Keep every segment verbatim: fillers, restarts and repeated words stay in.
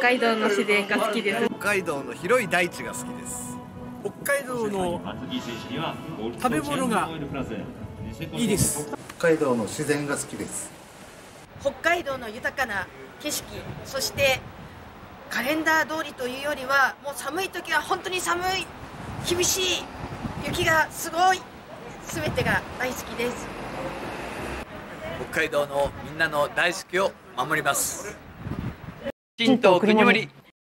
海道の自然が好きです。 北海道の広い大地が好きです。 北海道の食べ物がいいです。 北海道の自然が好きです。 北海道の豊かな景色、そしてカレンダー通りというよりは、もう寒い時は本当に寒い、厳しい、雪がすごい、すべてが大好きです。 北海道のみんなの大好きを守ります。新東国森。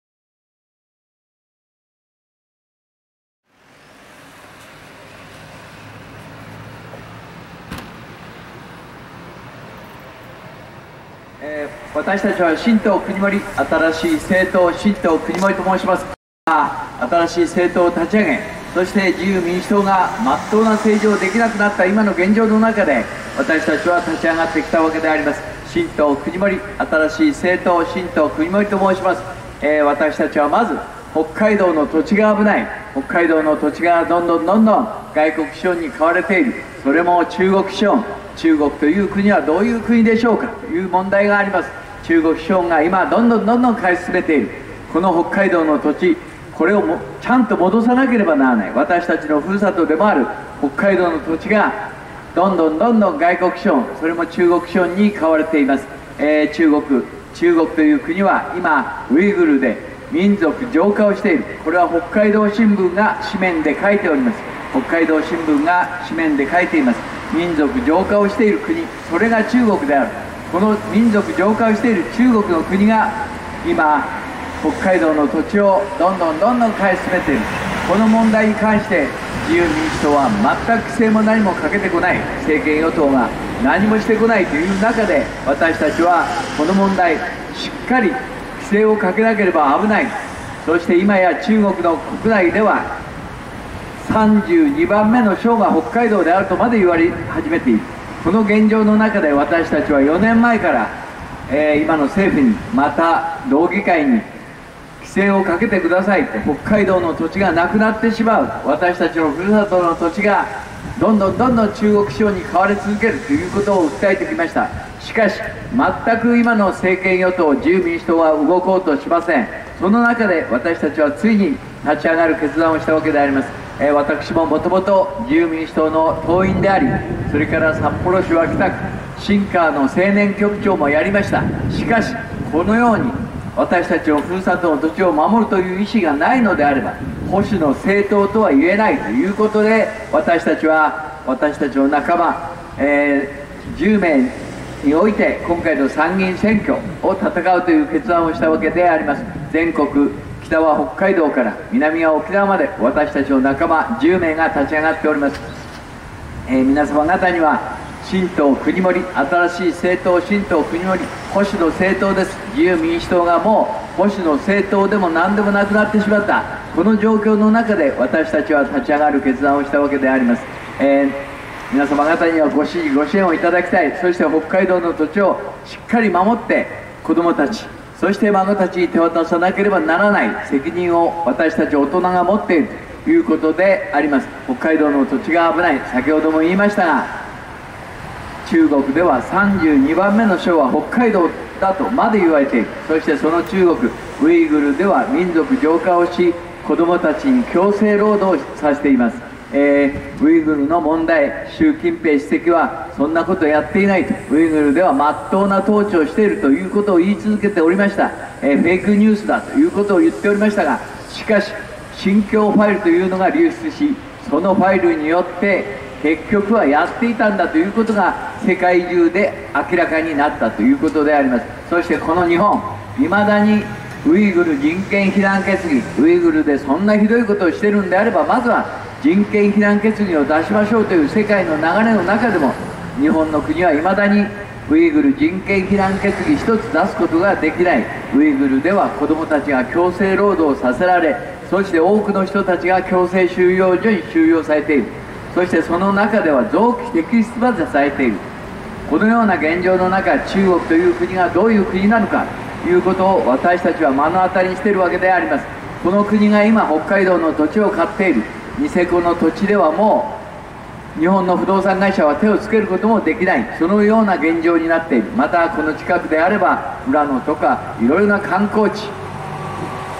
えー、私たちは新党国森、新しい政党新党国森と申します。新しい政党を立ち上げ、そして自由民主党がまっとうな政治をできなくなった今の現状の中で、私たちは立ち上がってきたわけであります。新党国森、新しい政党新党国森と申します。えー、私たちはまず北海道の土地が危ない、北海道の土地がどんどんどんどん外国資本に買われている、それも中国資本、中国という国はどういう国でしょうかという問題があります。中国資本が今どんどんどんどん買い進めているこの北海道の土地、これをもちゃんと戻さなければならない。私たちのふるさとでもある北海道の土地がどんどんどんどん外国資本、それも中国資本に買われています。えー、中国中国という国は今ウイグルで民族浄化をしている。これは北海道新聞が紙面で書いております。北海道新聞が紙面で書いています。民族浄化をしている国、それが中国である。この民族浄化をしている中国の国が今北海道の土地をどんどんどんどん買い進めている。この問題に関して自由民主党は全く規制も何もかけてこない、政権与党が何もしてこないという中で、私たちはこの問題しっかり規制をかけなければ危ない。そして今や中国の国内ではさんじゅうにばんめの省が北海道であるとまで言われ始めている。この現状の中で私たちはよねんまえから、えー、今の政府にまた道議会に規制をかけてくださいと、北海道の土地がなくなってしまう、私たちのふるさとの土地がどんどんどんどん中国資本に買われ続けるということを訴えてきました。しかし全く今の政権与党自由民主党は動こうとしません。その中で私たちはついに立ち上がる決断をしたわけであります。えー、私ももともと自由民主党の党員であり、それから札幌市は北区新川の青年局長もやりました。しかしこのように私たちのふるさとの土地を守るという意思がないのであれば、保守の政党とは言えないということで、私たちは私たちの仲間、えー、じゅうめいにおいて今回の参議院選挙を戦うという決断をしたわけであります。全国、北は北海道から南は沖縄まで、私たちの仲間じゅうめいが立ち上がっております。えー、皆様方には新党国森、新しい政党新党国森、保守の政党です。自由民主党がもう保守の政党でも何でもなくなってしまった、この状況の中で私たちは立ち上がる決断をしたわけであります。えー、皆様方にはご支持ご支援をいただきたい。そして北海道の土地をしっかり守って子どもたち、そして孫たちに手渡さなければならない責任を私たち大人が持っているということであります。北海道の土地が危ない、先ほども言いましたが、中国ではさんじゅうにばんめの省は北海道だとまで言われている。そしてその中国ウイグルでは民族浄化をし、子どもたちに強制労働させています。えー、ウイグルの問題、習近平主席はそんなことやっていないと、ウイグルではまっとうな統治をしているということを言い続けておりました。えー、フェイクニュースだということを言っておりましたが、しかし新疆ファイルというのが流出し、そのファイルによって結局はやっていたんだということが世界中で明らかになったということであります。そしてこの日本、いまだにウイグル人権非難決議、ウイグルでそんなひどいことをしているんであれば、まずは人権非難決議を出しましょうという世界の流れの中でも、日本の国はいまだにウイグル人権非難決議一つ出すことができない。ウイグルでは子どもたちが強制労働させられ、そして多くの人たちが強制収容所に収容されている。そしてその中では臓器摘出までされている。このような現状の中、中国という国がどういう国なのかということを私たちは目の当たりにしているわけであります。この国が今北海道の土地を買っている。ニセコの土地ではもう日本の不動産会社は手をつけることもできない、そのような現状になっている。またこの近くであれば富良野とかいろいろな観光地、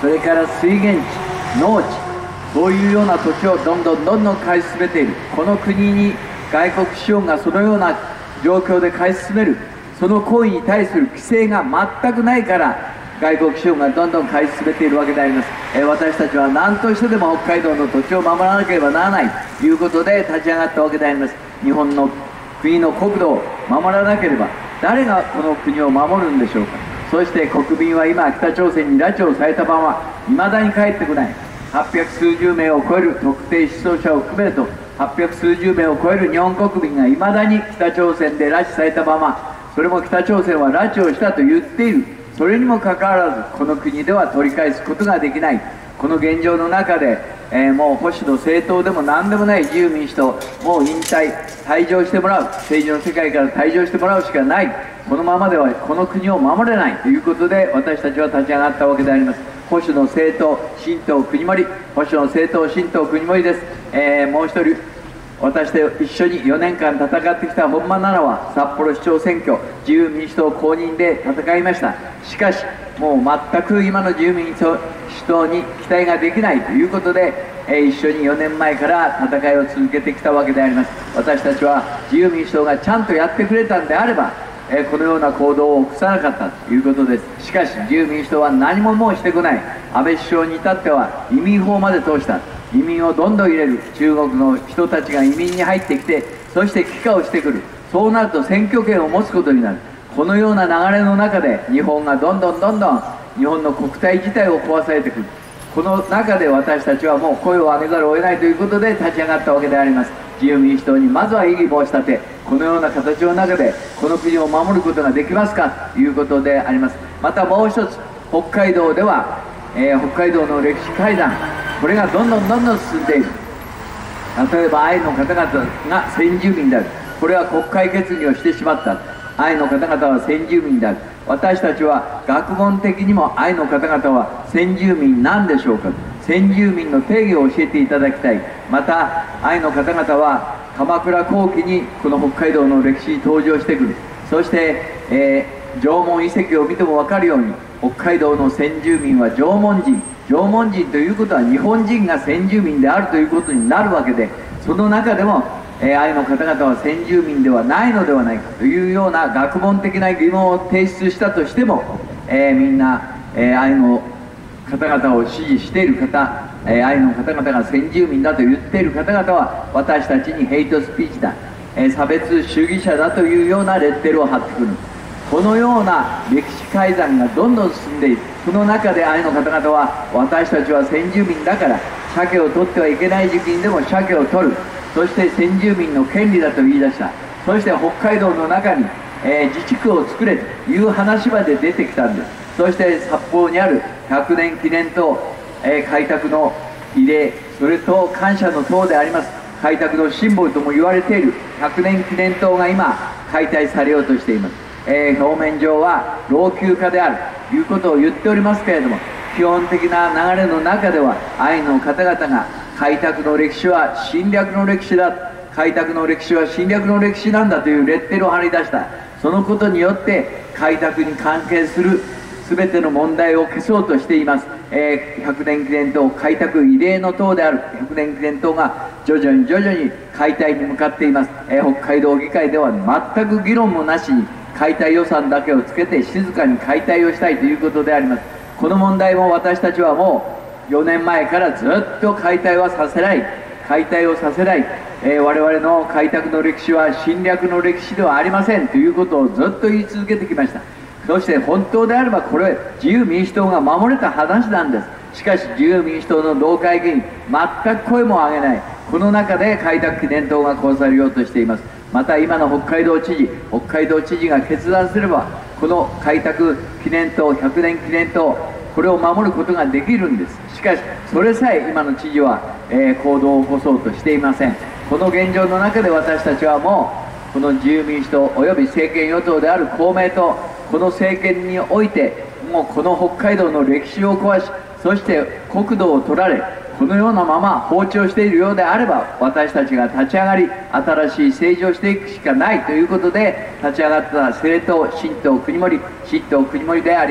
それから水源地、農地、そういうような土地をどんどんどんどん買い進めている。この国に外国資本がそのような状況で買い進める、その行為に対する規制が全くないから外国資本がどんどん買い進めているわけであります。えー、私たちは何としてでも北海道の土地を守らなければならないということで立ち上がったわけであります。日本の国の国土を守らなければ誰がこの国を守るんでしょうか。そして国民は今北朝鮮に拉致をされたまま未だに帰ってこない。はっぴゃく数十名を超える特定失踪者を含めるとはっぴゃく数十名を超える日本国民が未だに北朝鮮で拉致されたまま、それも北朝鮮は拉致をしたと言っている。それにもかかわらずこの国では取り返すことができない。この現状の中で、えー、もう保守の政党でも何でもない自由民主党、もう引退、退場してもらう、政治の世界から退場してもらうしかない。このままではこの国を守れないということで私たちは立ち上がったわけであります。保守の政党新党国盛、保守の政党新党国盛です。えー、もう一人私と一緒によねんかん戦ってきた本間奈々は札幌市長選挙自由民主党公認で戦いました。しかしもう全く今の自由民主党に期待ができないということで、えー、一緒によねんまえから戦いを続けてきたわけであります。私たちは自由民主党がちゃんとやってくれたんであれば、えー、このような行動を起こさなかったということです。しかし自由民主党は何ももうしてこない。安倍首相に至っては移民法まで通した。移民をどんどん入れる。中国の人たちが移民に入ってきて、そして帰化をしてくる。そうなると選挙権を持つことになる。このような流れの中で日本がどんどんどんどん日本の国体自体を壊されてくる。この中で私たちはもう声を上げざるを得ないということで立ち上がったわけであります。自由民主党にまずは異議申し立て、このような形の中でこの国を守ることができますかということであります。またもう一つ、北海道では、えー、北海道の歴史改ざん、これがどんどんどんどん進んでいる。例えばアイヌの方々が先住民である。これは国会決議をしてしまった。アイヌの方々は先住民である。私たちは学問的にもアイヌの方々は先住民なんでしょうか。先住民の定義を教えていただきたい。またアイヌの方々は鎌倉後期にこの北海道の歴史に登場してくる。そして、えー、縄文遺跡を見ても分かるように北海道の先住民は縄文人。縄文人ということは日本人が先住民であるということになるわけで、その中でも、えー、アイヌの方々は先住民ではないのではないかというような学問的な疑問を提出したとしても、えー、みんな、えー、アイヌの方々を支持している方、えー、アイヌの方々が先住民だと言っている方々は私たちにヘイトスピーチだ、えー、差別主義者だというようなレッテルを貼ってくる。このような歴史改ざんがどんどん進んでいる。その中でアイヌの方々は私たちは先住民だから鮭を取ってはいけない時期にでも鮭を取る。そして先住民の権利だと言い出した。そして北海道の中に、えー、自治区を作れという話まで出てきたんです。そして札幌にあるひゃくねん記念塔、えー、開拓の慰霊、それと感謝の塔であります。開拓のシンボルとも言われているひゃくねん記念塔が今解体されようとしています。えー、表面上は老朽化であるということを言っておりますけれども、基本的な流れの中ではアイヌの方々が開拓の歴史は侵略の歴史だ、開拓の歴史は侵略の歴史なんだというレッテルを貼り出した。そのことによって開拓に関係する全ての問題を消そうとしています。えー、ひゃくねん記念塔、開拓慰霊の塔であるひゃくねん記念塔が徐々に徐々に解体に向かっています。えー、北海道議会では全く議論もなしに解体予算だけをつけて静かに解体をしたいということであります。この問題も私たちはもうよねんまえからずっと解体はさせない解体をさせない、えー、我々の開拓の歴史は侵略の歴史ではありませんということをずっと言い続けてきました。そして本当であればこれ自由民主党が守れた話なんです。しかし自由民主党の同会議員全く声も上げない。この中で開拓記念塔が壊されようとしています。また今の北海道知事北海道知事が決断すればこの開拓記念塔ひゃくねん記念塔これを守ることができるんです。しかしそれさえ今の知事は、えー、行動を起こそうとしていません。この現状の中で私たちはもうこの自由民主党および政権与党である公明党、この政権においてもうこの北海道の歴史を壊し、そして国土を取られ、このようなまま放置をしているようであれば私たちが立ち上がり新しい政治をしていくしかないということで立ち上がった政党新党国盛新党国盛であります。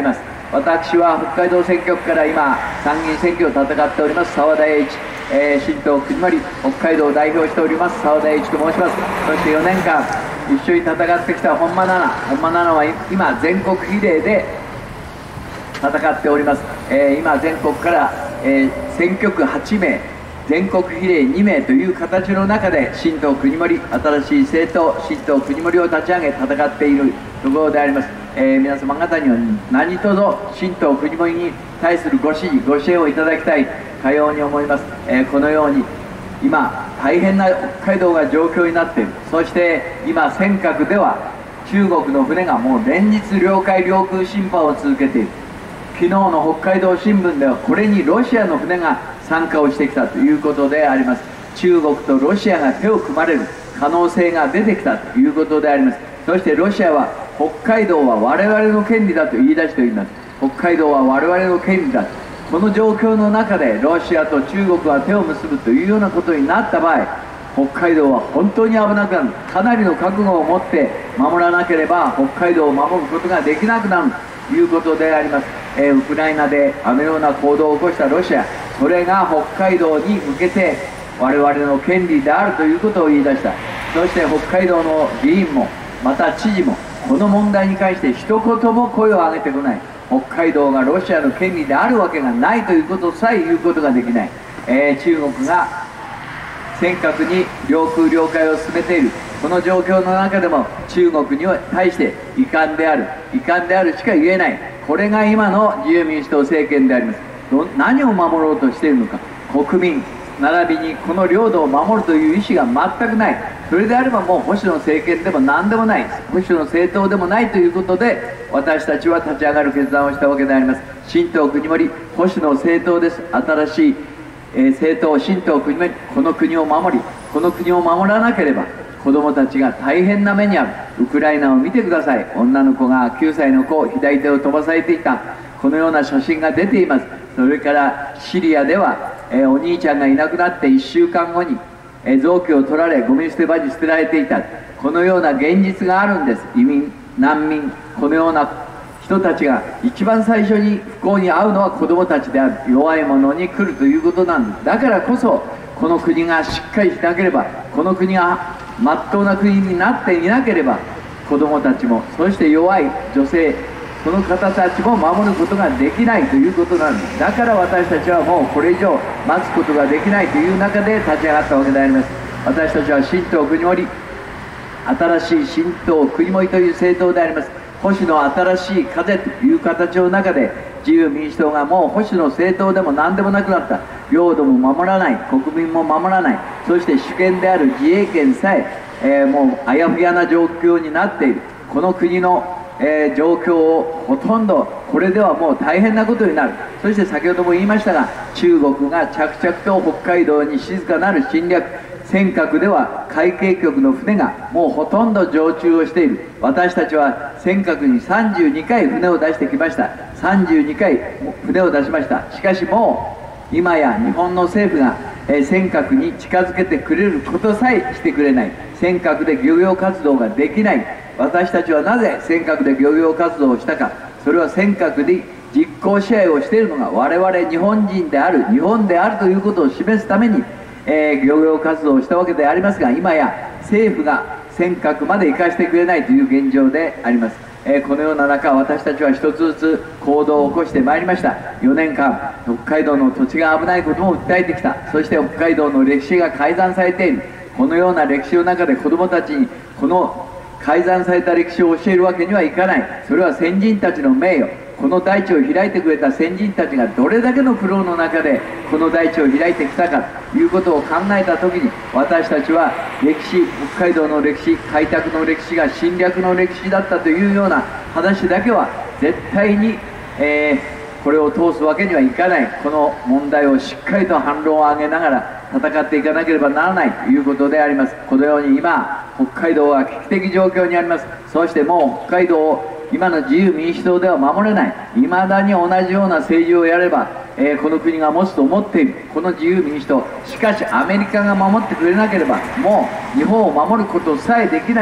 私は北海道選挙区から今参議院選挙を戦っております澤田栄一、えー、新党国盛北海道を代表しております澤田栄一と申します。そしてよねんかん一緒に戦ってきた本間奈々本間奈々は今全国比例で戦っております。えー、今全国から、えー、選挙区はちめい全国比例にめいという形の中で新党国盛新しい政党新党国盛を立ち上げ戦っているところであります。えー、皆様方には何卒新党国盛に対するご支持ご支援をいただきたいかように思います。えー、このように今大変な北海道が状況になっている。そして今尖閣では中国の船がもう連日領海領空侵犯を続けている。昨日の北海道新聞ではこれにロシアの船が参加をしてきたということであります。中国とロシアが手を組まれる可能性が出てきたということであります。そしてロシアは北海道は我々の権利だと言い出しております。北海道は我々の権利だ。この状況の中でロシアと中国は手を結ぶというようなことになった場合、北海道は本当に危なくなる。かなりの覚悟を持って守らなければ北海道を守ることができなくなるということであります。えー、ウクライナであのような行動を起こしたロシア、それが北海道に向けて我々の権利であるということを言い出した。そして北海道の議員もまた知事もこの問題に関して一言も声を上げてこない。北海道がロシアの権利であるわけがないということさえ言うことができない。えー、中国が尖閣に領空領海を進めているこの状況の中でも中国に対して遺憾である遺憾であるしか言えない。これが今の自由民主党政権であります。何を守ろうとしているのか、国民並びにこの領土を守るという意思が全くない。それであればもう保守の政権でも何でもない、保守の政党でもないということで私たちは立ち上がる決断をしたわけであります。新党国盛保守の政党です。新しい、えー、政党新党国盛、この国を守りこの国を守らなければ子供たちが大変な目に遭う。ウクライナを見てください。女の子がきゅうさいの子左手を飛ばされていたこのような写真が出ています。それからシリアでは、えー、お兄ちゃんがいなくなっていっしゅうかんごに、えー、臓器を取られゴミ捨て場に捨てられていたこのような現実があるんです。移民難民このような人たちが一番最初に不幸に遭うのは子供たちである。弱い者に来るということなんです。だからこそこの国がしっかりしなければこの国がまっとうな国になっていなければ子供たちもそして弱い女性その方たちも守ることができないということなんです。だから私たちはもうこれ以上待つことができないという中で立ち上がったわけであります。私たちは新党国盛新しい新党国盛という政党であります。保守の新しい風という形の中で自由民主党がもう保守の政党でも何でもなくなった。領土も守らない国民も守らないそして主権である自衛権さええー、もうあやふやな状況になっているこの国の、えー、状況をほとんどこれではもう大変なことになる。そして先ほども言いましたが中国が着々と北海道に静かなる侵略尖閣では海警局の船がもうほとんど常駐をしている。私たちは尖閣にさんじゅうにかい船を出してきました。さんじゅうにかい船を出しました。しかしもう今や日本の政府が、えー、尖閣に近づけてくれることさえしてくれない。尖閣で漁業活動ができない。私たちはなぜ尖閣で漁業活動をしたか。それは尖閣で実効支配をしているのが我々日本人である日本であるということを示すために、えー、漁業活動をしたわけでありますが今や政府が尖閣まで行かせてくれないという現状であります。えー、このような中私たちは一つずつ行動を起こしてまいりました。よねんかん北海道の土地が危ないことも訴えてきた。そして北海道の歴史が改ざんされているこのような歴史の中で子どもたちにこの改ざんされた歴史を教えるわけにはいかない。それは先人たちの名誉この大地を開いてくれた先人たちがどれだけの苦労の中でこの大地を開いてきたかということを考えた時に私たちは歴史北海道の歴史開拓の歴史が侵略の歴史だったというような話だけは絶対に、えー、これを通すわけにはいかない。この問題をしっかりと反論を上げながら戦っていかなければならないということであります。このように今北海道は危機的状況にあります。そしてもう北海道を今の自由民主党では守れない。いまだに同じような政治をやれば、えー、この国が持つと思っているこの自由民主党。しかしアメリカが守ってくれなければもう日本を守ることさえできないんです。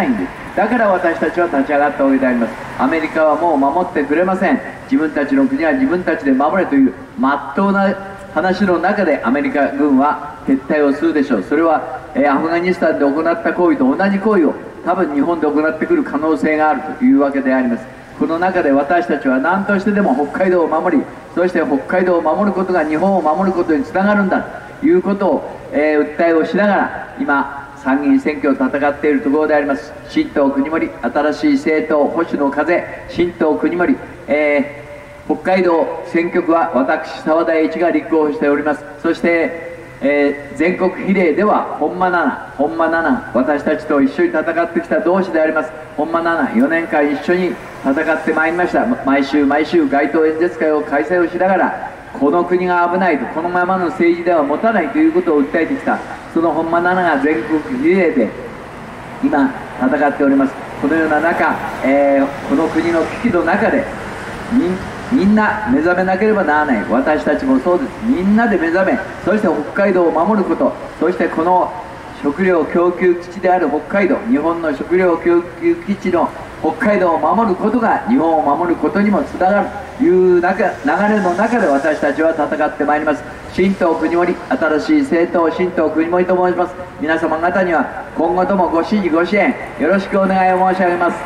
だから私たちは立ち上がったわけであります。アメリカはもう守ってくれません。自分たちの国は自分たちで守れという真っ当な話の中でアメリカ軍は撤退をするでしょう。それは、えー、アフガニスタンで行った行為と同じ行為を多分日本で行ってくる可能性があるというわけであります。この中で私たちは何としてでも北海道を守り、そして北海道を守ることが日本を守ることにつながるんだということを、えー、訴えをしながら今参議院選挙を戦っているところであります。新党国盛、新しい政党保守の風、新党国盛、えー、北海道選挙区は私澤田栄一が立候補しております。そして、えー、全国比例では本間奈々、本間奈々、私たちと一緒に戦ってきた同志であります本間奈々、よねんかん一緒に戦ってまいりました。毎週毎週街頭演説会を開催をしながら、この国が危ないと、このままの政治では持たないということを訴えてきた、その本間奈々が全国比例で今戦っております。このような中、えー、この国の危機の中でみみんな目覚めなければならない。私たちもそうです。みんなで目覚め、そして北海道を守ること、そしてこの食料供給基地である北海道、日本の食料供給基地の北海道を守ることが日本を守ることにもつながるという中流れの中で私たちは戦ってまいります。新党国盛、新しい政党新党国盛と申します。皆様方には今後ともご支持ご支援よろしくお願いを申し上げます。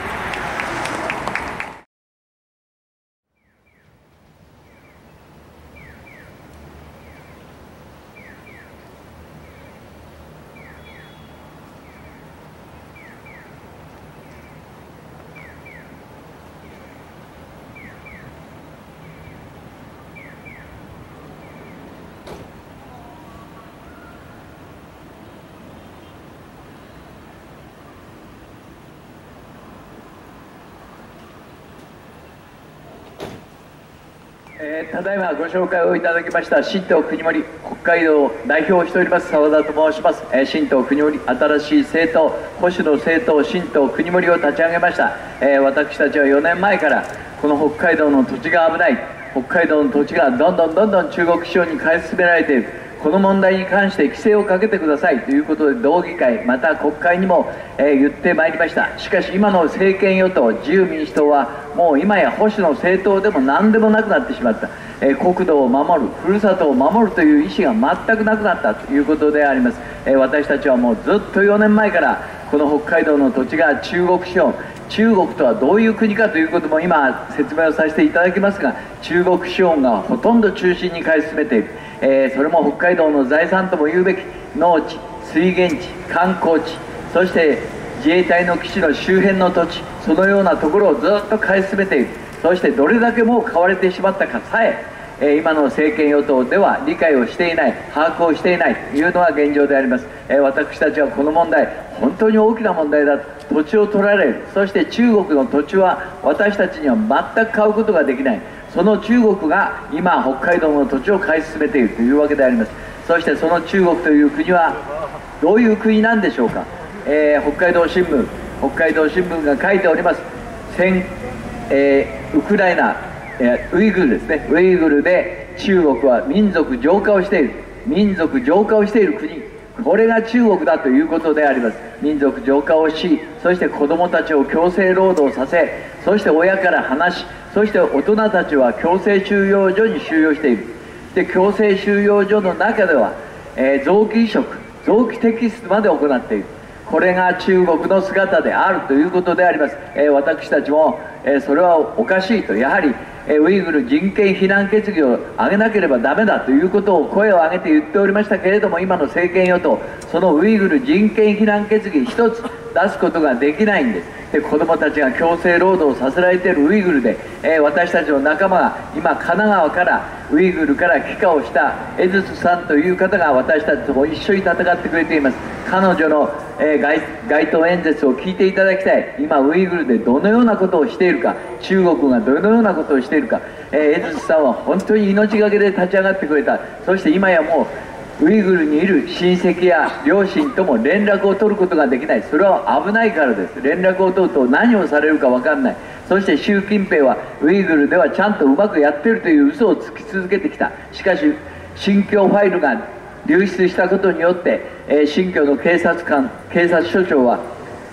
えー、ただいまご紹介をいただきました新党国盛、北海道を代表をしております澤田と申します。えー、新党国盛、新しい政党保守の政党新党国盛を立ち上げました。えー、私たちはよねんまえからこの北海道の土地が危ない、北海道の土地がどんどんどんどん中国資本に買い進められている、この問題に関して規制をかけてくださいということで道議会また国会にも、えー、言ってまいりました。しかし今の政権与党自由民主党はもう今や保守の政党でも何でもなくなってしまった、えー、国土を守る、ふるさとを守るという意思が全くなくなったということであります。えー、私たちはもうずっとよねんまえからこの北海道の土地が中国資本、中国とはどういう国かということも今説明をさせていただきますが、中国資本がほとんど中心に買い進めている、えー、それも北海道の財産とも言うべき農地、水源地、観光地、そして自衛隊の基地の周辺の土地、そのようなところをずっと買い進めている。そしてどれだけもう買われてしまったかさええー、今の政権与党では理解をしていない、把握をしていないというのが現状であります。えー、私たちはこの問題本当に大きな問題だ、土地を取られる、そして中国の土地は私たちには全く買うことができない、その中国が今北海道の土地を買い進めているというわけであります。そしてその中国という国はどういう国なんでしょうか。えー、北海道新聞北海道新聞が書いております。戦、えー、ウクライナ、えー、ウイグルですね、ウイグルで中国は民族浄化をしている、民族浄化をしている国、これが中国だということであります。民族浄化をし、そして子どもたちを強制労働させ、そして親から離し、そして大人たちは強制収容所に収容している。で強制収容所の中では、えー、臓器移植、臓器摘出まで行っている。これが中国の姿であるということであります。えー、私たちも、えー、それはおかしいと、やはり、えー、ウイグル人権非難決議を上げなければダメだということを声を上げて言っておりましたけれども、今の政権与党、そのウイグル人権非難決議一つ出すことができないんです。で子どもたちが強制労働させられているウイグルで、えー、私たちの仲間が今神奈川からウイグルから帰化をしたエズスさんという方が私たちとも一緒に戦ってくれています。彼女の、えー、街, 街頭演説を聞いていただきたい。今ウイグルでどのようなことをしているか、中国がどのようなことをしているか、えー、エズスさんは本当に命がけで立ち上がってくれた。そして今やもうウイグルにいる親戚や両親とも連絡を取ることができない。それは危ないからです。連絡を取ると何をされるか分かんない。そして習近平はウイグルではちゃんとうまくやってるという嘘をつき続けてきた。しかし新疆ファイルが流出したことによって、えー、新疆の警察官警察署長は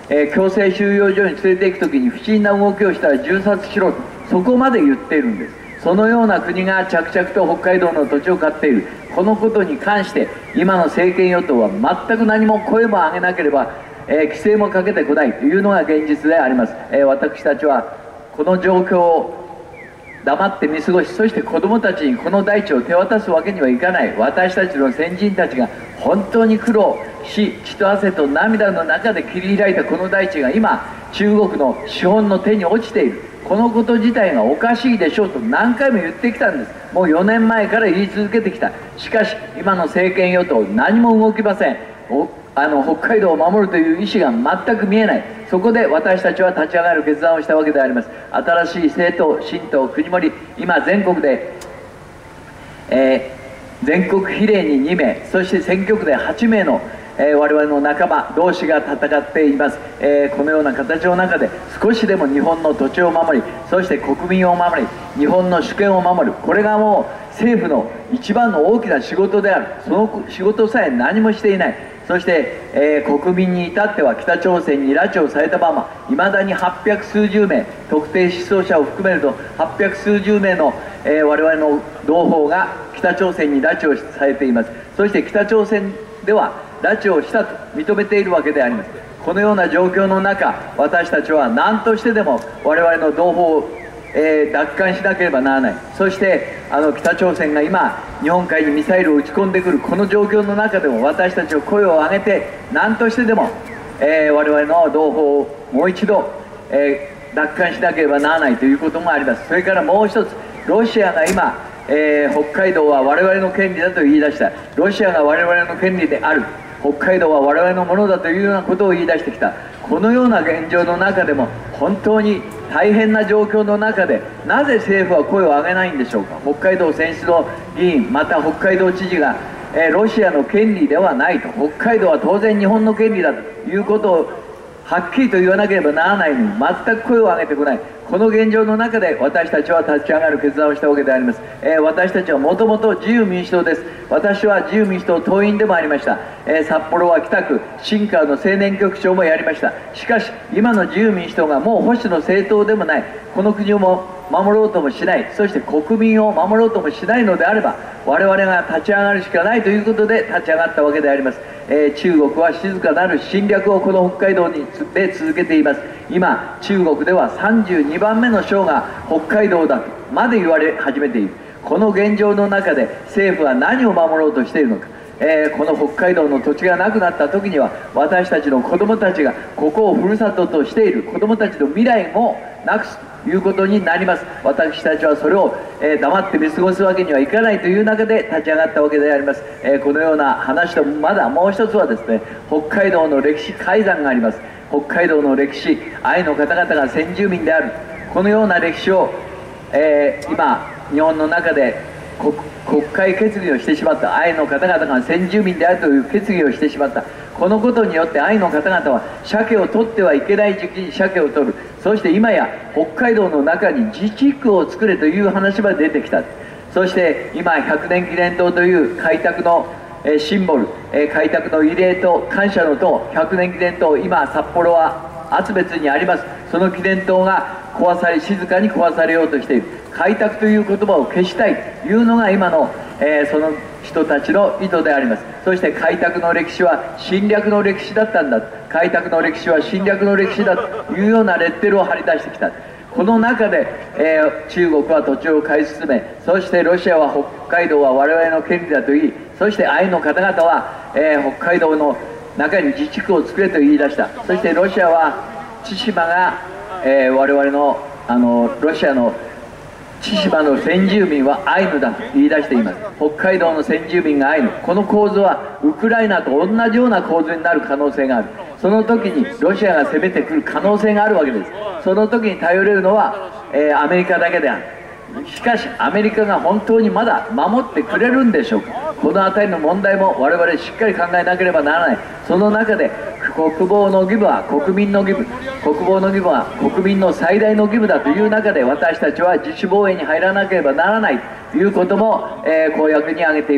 えー、強制収容所に連れて行くときに不審な動きをしたら銃殺しろと、そこまで言っているんです。そのような国が着々と北海道の土地を買っている、このことに関して今の政権与党は全く何も声も上げなければ、えー、規制もかけてこないというのが現実であります。えー、私たちはこの状況を黙って見過ごし、そして子どもたちにこの大地を手渡すわけにはいかない。私たちの先人たちが本当に苦労し、血と汗と涙の中で切り開いたこの大地が今中国の資本の手に落ちている、このこと自体がおかしいでしょうと何回も言ってきたんです。もうよねんまえから言い続けてきた。しかし今の政権与党何も動きません。おあの北海道を守るという意思が全く見えない。そこで私たちは立ち上がる決断をしたわけであります。新しい政党、新党、国盛、今全国で、えー、全国比例ににめい、そして選挙区ではちめいの、えー、我々の仲間同士が戦っています。えー、このような形の中で少しでも日本の土地を守り、そして国民を守り、日本の主権を守る、これがもう政府の一番の大きな仕事である。その仕事さえ何もしていない。そして、えー、国民に至っては北朝鮮に拉致をされたまま、いまだにはっぴゃくすうじゅうめい、特定失踪者を含めるとはっぴゃくすうじゅうめいの、えー、我々の同胞が北朝鮮に拉致をされています。そして北朝鮮では拉致をしたと認めているわけであります。このような状況の中、私たちは何としてでも我々の同胞を、えー、奪還しなければならない。そしてあの北朝鮮が今日本海にミサイルを撃ち込んでくるこの状況の中でも、私たちは声を上げて何としてでも、えー、我々の同胞をもう一度、えー、奪還しなければならないということもあります。それからもう一つ、ロシアが今、えー、北海道は我々の権利だと言い出した。ロシアが我々の権利である、北海道は我々のものだというようなことを言い出してきた。このような現状の中でも本当に大変な状況の中で、なぜ政府は声を上げないんでしょうか。北海道選出の議員、また北海道知事が、えー、ロシアの権利ではないと、北海道は当然日本の権利だということをはっきりと言わなければならないのに全く声を上げてこない。この現状の中で私たちは立ち上がる決断をしたわけであります。えー、私たちはもともと自由民主党です。私は自由民主党党員でもありました。えー、札幌は北区新川の青年局長もやりました。しかし今の自由民主党がもう保守の政党でもない、この国をも守ろうともしない、そして国民を守ろうともしないのであれば、我々が立ち上がるしかないということで立ち上がったわけであります。えー、中国は静かなる侵略をこの北海道にで続けています。今中国ではさんじゅうにばんめの省が北海道だとまで言われ始めている。この現状の中で政府は何を守ろうとしているのか。えー、この北海道の土地がなくなった時には、私たちの子どもたちがここをふるさととしている子どもたちの未来もなくすということになります。私たちはそれを、えー、黙って見過ごすわけにはいかないという中で立ち上がったわけであります。えー、このような話と、まだもう一つはですね、北海道の歴史改ざんがあります。北海道の歴史、アイの方々が先住民である、このような歴史を、えー、今日本の中で国, 国会決議をしてしまった。アイの方々が先住民であるという決議をしてしまった。このことによってアイの方々は鮭を取ってはいけない時期に鮭を取る。そして今や北海道の中に自治区を作れという話まで出てきた。そして今ひゃくねん記念塔という開拓のえシンボル、え開拓の慰霊と感謝の塔、ひゃくねん記念塔、今札幌は厚別にあります。その記念塔が壊され、静かに壊されようとしている。開拓という言葉を消したいというのが今の、えー、その人たちの意図であります。そして開拓の歴史は侵略の歴史だったんだ、開拓の歴史は侵略の歴史だというようなレッテルを貼り出してきた。この中で、えー、中国は土地を買い進め、そしてロシアは北海道は我々の権利だと言い、そしてアイの方々は、えー、北海道の中に自治区を作れと言い出した。そしてロシアは千島が、えー、我々のあのロシアの千島の先住民はアイヌだと言い出しています。北海道の先住民がアイヌ、この構図はウクライナと同じような構図になる可能性がある。その時にロシアが攻めてくる可能性があるわけです。その時に頼れるのは、えー、アメリカだけである。しかしアメリカが本当にまだ守ってくれるんでしょうか。この辺りの問題も我々しっかり考えなければならない。その中で国防の義務は国民の義務、国防の義務は国民の最大の義務だという中で、私たちは自主防衛に入らなければならないということも、えー、公約に挙げています。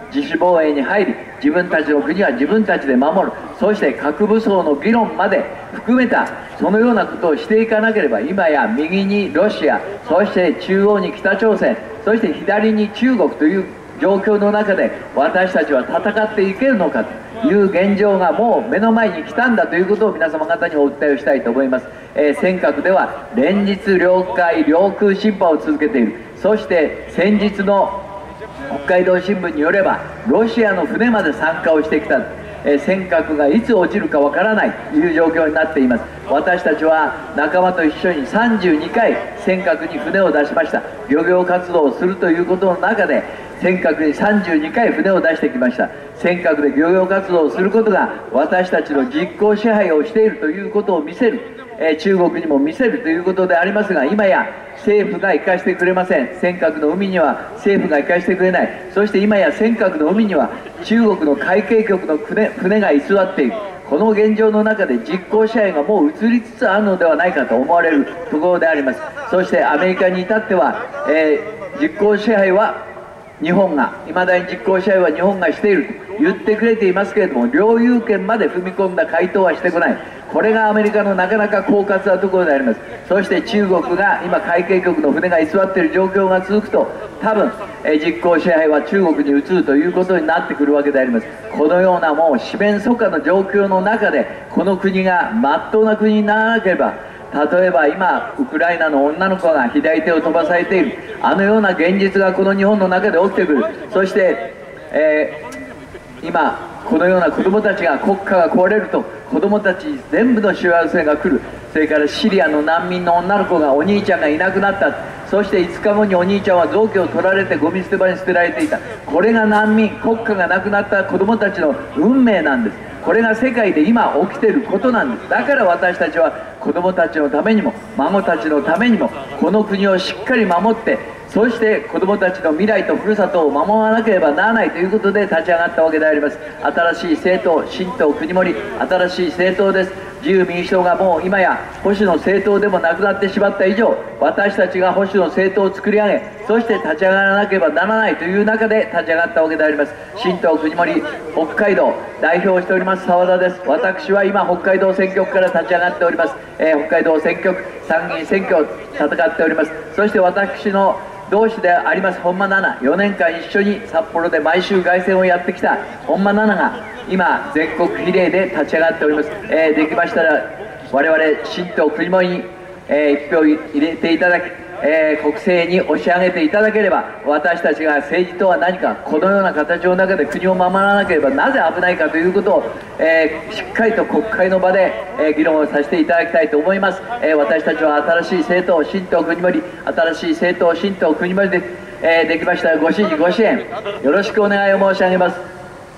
自主防衛に入り、自分たちの国は自分たちで守る、そして核武装の議論まで含めたそのようなことをしていかなければ、今や右にロシア、そして中央に北朝鮮、そして左に中国という状況の中で私たちは戦っていけるのかという現状がもう目の前に来たんだということを皆様方にお訴えをしたいと思います。えー、尖閣では連日領海領空侵犯を続けている。そして先日の北海道新聞によればロシアの船まで参加をしてきた。えー、尖閣がいつ落ちるかわからないという状況になっています。私たちは仲間と一緒にさんじゅうにかい尖閣に船を出しました。漁業活動をするということの中で尖閣にさんじゅうにかい船を出してきました。尖閣で漁業活動をすることが私たちの実効支配をしているということを見せる、えー、中国にも見せるということでありますが、今や政府が生かしてくれません。尖閣の海には政府が生かしてくれない。そして今や尖閣の海には中国の海警局の 船, 船が居座っている。この現状の中で実効支配がもう移りつつあるのではないかと思われるところであります。そしてアメリカに至っては、えー、実効支配は日本が、いまだに実効支配は日本がしていると言ってくれていますけれども、領有権まで踏み込んだ回答はしてこない。これがアメリカのなかなか狡猾なところであります。そして中国が今海警局の船が居座っている状況が続くと、多分え実効支配は中国に移るということになってくるわけであります。このようなもう四面楚歌の状況の中でこの国がまっとうな国にならなければ、例えば今ウクライナの女の子が左手を飛ばされている、あのような現実がこの日本の中で起きてくる。そして、えー、今このような子どもたちが、国家が壊れると子どもたち全部の幸せが来る。それからシリアの難民の女の子が、お兄ちゃんがいなくなった。そしていつかごにお兄ちゃんは臓器を取られてゴミ捨て場に捨てられていた。これが難民、国家がなくなった子どもたちの運命なんです。これが世界で今起きていることなんです。だから私たちは子どもたちのためにも孫たちのためにもこの国をしっかり守って、そして子どもたちの未来とふるさとを守らなければならないということで立ち上がったわけであります。新しい政党、新党くにもり、新しい政党です。自由民主党がもう今や保守の政党でもなくなってしまった以上、私たちが保守の政党を作り上げ、そして立ち上がらなければならないという中で立ち上がったわけであります。新党くにもり北海道代表をしております澤田です。私は今北海道選挙区から立ち上がっております。えー、北海道選挙区参議院選挙を戦っております。そして私の同志であります本間奈々、よねんかん一緒に札幌で毎週凱旋をやってきた本間奈々が今全国比例で立ち上がっております。えー、できましたら我々新党くにもりに、えー、一票入れていただき、えー、国政に押し上げていただければ、私たちが政治とは何か、このような形の中で国を守らなければなぜ危ないかということを、えー、しっかりと国会の場で、えー、議論をさせていただきたいと思います。えー、私たちは新しい政党新党くにもり、新しい政党新党くにもりで、えー、できましたらご支持ご支援よろしくお願いを申し上げます。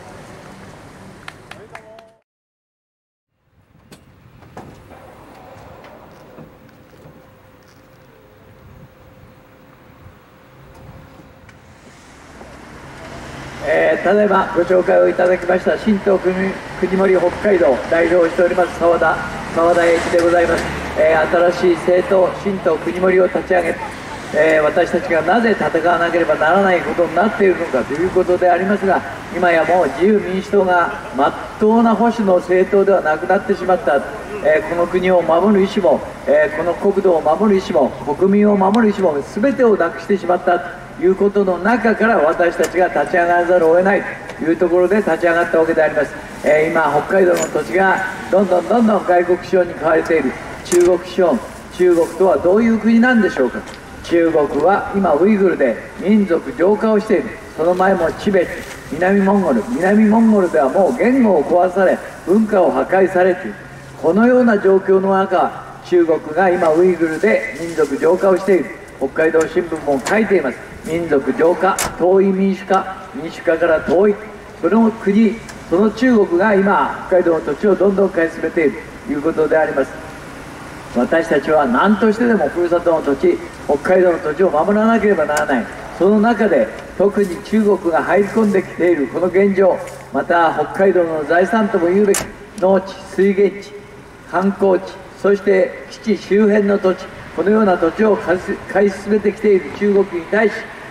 えー、ただいまご紹介をいただきました新党くにもり北海道代表をしております澤田澤田栄一でございます。えー、新しい政党新党くにもりを立ち上げ、えー、私たちがなぜ戦わなければならないことになっているのかということでありますが、今やもう自由民主党がまっとうな保守の政党ではなくなってしまった。えー、この国を守る意思も、えー、この国土を守る意思も国民を守る意思も全てをなくしてしまったということの中から、私たちが立ち上がらざるを得ないというところで立ち上がったわけであります。えー、今北海道の土地がどんどんどんどん外国資本に買われている。中国資本、中国とはどういう国なんでしょうか。中国は今ウイグルで民族浄化をしている。その前もチベット、南モンゴル、南モンゴルではもう言語を壊され文化を破壊されている。このような状況の中、中国が今ウイグルで民族浄化をしている。北海道新聞も書いています。民族浄化、遠い民主化、民主化から遠い、その国、その中国が今北海道の土地をどんどん買い進めているということであります。私たちは何としてでもふるさとの土地、北海道の土地を守らなければならない。その中で特に中国が入り込んできているこの現状、また北海道の財産とも言うべき農地、水源地、観光地、そして基地周辺の土地、このような土地を買い進めてきている中国に対し、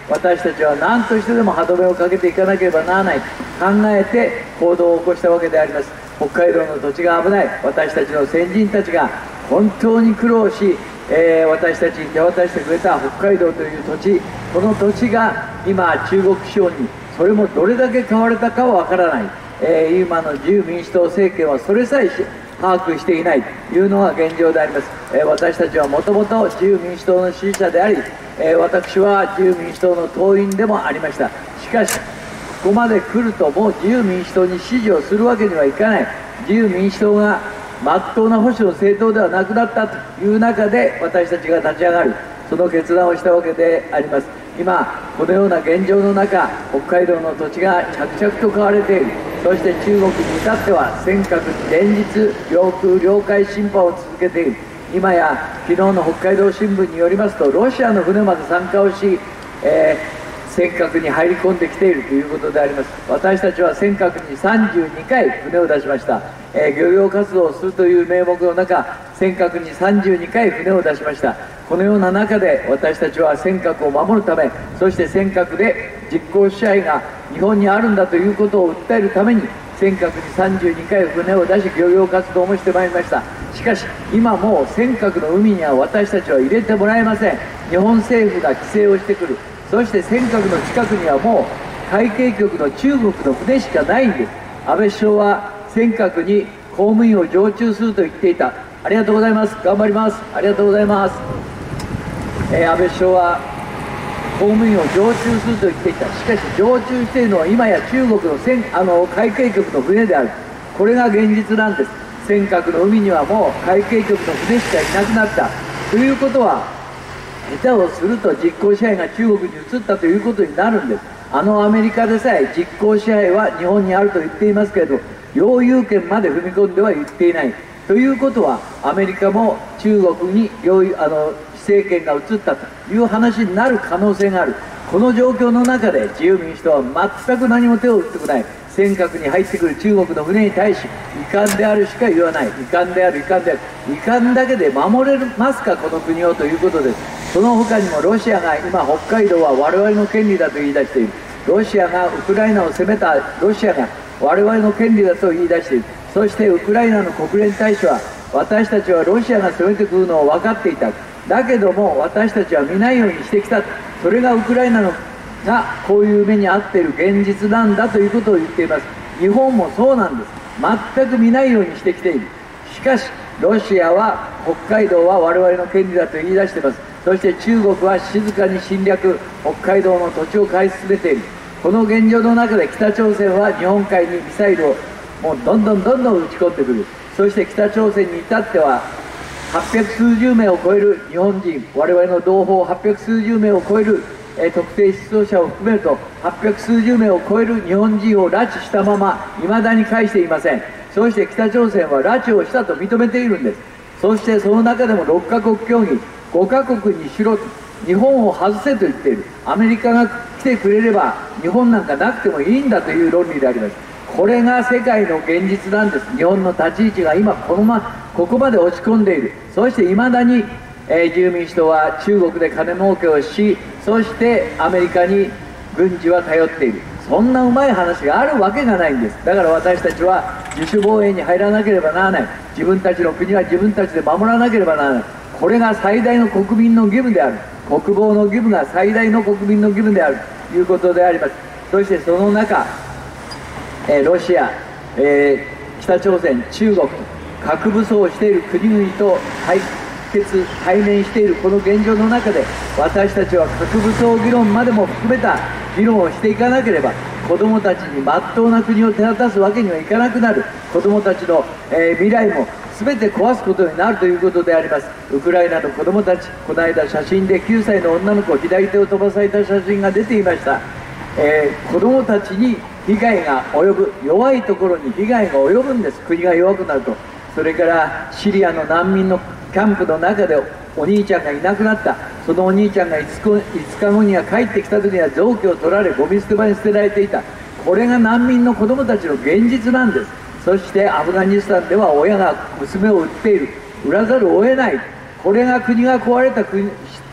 私たちは何としてでも歯止めをかけていかなければならないと考えて行動を起こしたわけであります。北海道の土地が危ない、私たちの先人たちが本当に苦労し、えー、私たちに手渡してくれた北海道という土地、この土地が今中国資本にそれもどれだけ買われたかはわからない、えー、今の自由民主党政権はそれさえ把握していないというのが現状であります。えー、私たちはもともと自由民主党の支持者であり、えー、私は自由民主党の党員でもありました。しかしここまで来るともう自由民主党に支持をするわけにはいかない、自由民主党がまっとうな保守の政党ではなくなったという中で私たちが立ち上がる、その決断をしたわけであります。今このような現状の中、北海道の土地が着々と買われている。そして中国に至っては尖閣に連日領空領海侵犯を続けている。今や昨日の北海道新聞によりますと、ロシアの船まで参加をし、えー尖閣に入り込んできているということであります。私たちは尖閣にさんじゅうにかい船を出しました。えー、漁業活動をするという名目の中、尖閣にさんじゅうにかい船を出しました。このような中で私たちは尖閣を守るため、そして尖閣で実効支配が日本にあるんだということを訴えるために、尖閣にさんじゅうにかい船を出し漁業活動もしてまいりました。しかし今もう尖閣の海には私たちは入れてもらえません。日本政府が規制をしてくる。そして尖閣の近くにはもう海警局の中国の船しかないんです。安倍首相は尖閣に公務員を常駐すると言っていた。ありがとうございます。頑張ります。ありがとうございます。えー、安倍首相は公務員を常駐すると言っていた。しかし常駐しているのは今や中国のあの海警局の船である。これが現実なんです。尖閣の海にはもう海警局の船しかいなくなった。ということは下手をすると実効支配が中国に移ったということになるんです。あのアメリカでさえ実効支配は日本にあると言っていますけれど、領有権まで踏み込んでは言っていない。ということはアメリカも中国に領有あの政権が移ったという話になる可能性がある。この状況の中で自由民主党は全く何も手を打ってこない。尖閣に入ってくる中国の船に対し遺憾であるしか言わない。遺憾である、遺憾である、遺憾だけで守れますかこの国をということです。その他にもロシアが今北海道は我々の権利だと言い出している。ロシアがウクライナを攻めたロシアが我々の権利だと言い出している。そしてウクライナの国連大使は私たちはロシアが攻めてくるのを分かっていた。だけども私たちは見ないようにしてきた。それがウクライナのがこういう目に遭っている現実なんだということを言っています。日本もそうなんです。全く見ないようにしてきている。しかしロシアは北海道は我々の権利だと言い出しています。そして中国は静かに侵略、北海道の土地を買い進めている。この現状の中で北朝鮮は日本海にミサイルをもうどんどんどんどん撃ち込んでくる。そして北朝鮮に至ってははっぴゃくすうじゅうめいを超える日本人、我々の同胞はっぴゃくすうじゅうめいを超えるえー、特定失踪者を含めるとはっぴゃくすうじゅうめいを超える日本人を拉致したままいまだに返していません。そして北朝鮮は拉致をしたと認めているんです。そしてその中でもろっかこく協議ごかこくにしろと日本を外せと言っている。アメリカが来てくれれば日本なんかなくてもいいんだという論理であります。これが世界の現実なんです。日本の立ち位置が今このまここまで落ち込んでいる。そしていまだにえー、自由民主党は中国で金儲けをし、そしてアメリカに軍事は頼っている。そんなうまい話があるわけがないんです。だから私たちは自主防衛に入らなければならない。自分たちの国は自分たちで守らなければならない。これが最大の国民の義務である。国防の義務が最大の国民の義務であるということであります。そしてその中、えー、ロシア、えー、北朝鮮、中国と核武装をしている国々と対決対面しているこの現状の中で、私たちは核武装議論までも含めた議論をしていかなければ、子どもたちにまっとうな国を手渡すわけにはいかなくなる。子どもたちの、えー、未来も全て壊すことになるということであります。ウクライナの子どもたち、この間写真できゅうさいの女の子左手を飛ばされた写真が出ていました。えー、子どもたちに被害が及ぶ、弱いところに被害が及ぶんです。国が弱くなると。それからシリアの難民のキャンプの中でお兄ちゃんがいなくなった。そのお兄ちゃんがいつかごには帰ってきた時には臓器を取られゴミ捨て場に捨てられていた。これが難民の子どもたちの現実なんです。そしてアフガニスタンでは親が娘を撃っている。売らざるを得ない。これが国が壊れた国